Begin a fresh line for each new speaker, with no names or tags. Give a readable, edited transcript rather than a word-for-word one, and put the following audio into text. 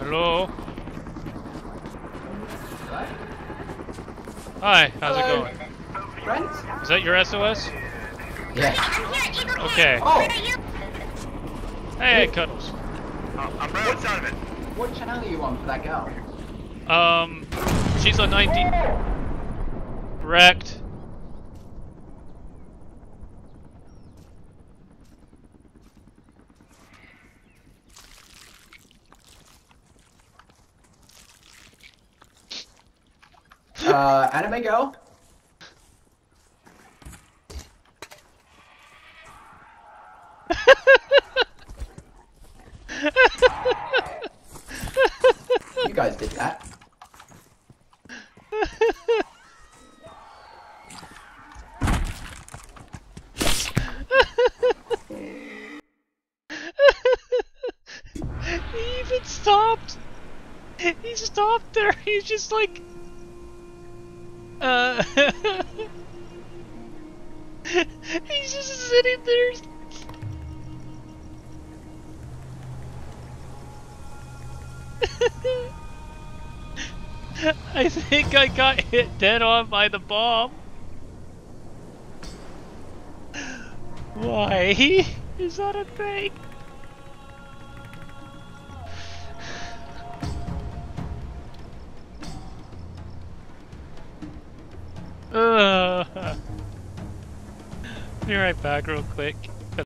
Hello.
What?
Hi, how's it
Hello.
going?
Friends?
Is that your SOS?
Yeah.
Okay.
Oh!
Hey, Cuddles.
I'm right outside of it.
What channel are you on for that girl?
She's on 90. Wrecked.
Anime girl? You guys did that.
He even stopped. He stopped there. He's just like, he's just sitting there. I think I got hit dead on by the bomb. Why? Is that a thing? Be right back real quick.